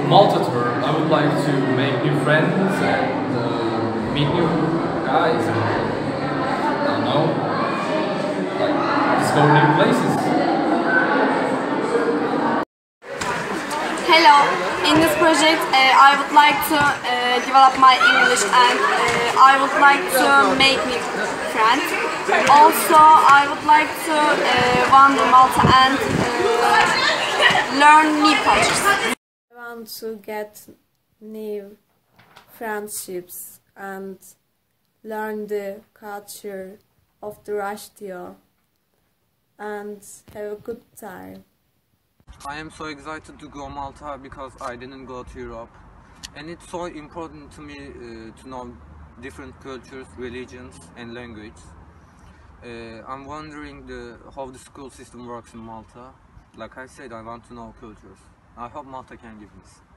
Malta tour, I would like to make new friends and meet new guys. I don't know, like discover new places. Hello, in this project I would like to develop my English and I would like to make new friends. Also, I would like to wander Malta and learn new cultures. I want to get new friendships and learn the culture of the Russia and have a good time. I am so excited to go Malta because I didn't go to Europe, and it's so important to me to know different cultures, religions and language. I'm wondering how the school system works in Malta. Like I said, I want to know cultures. I hope Malta can give this.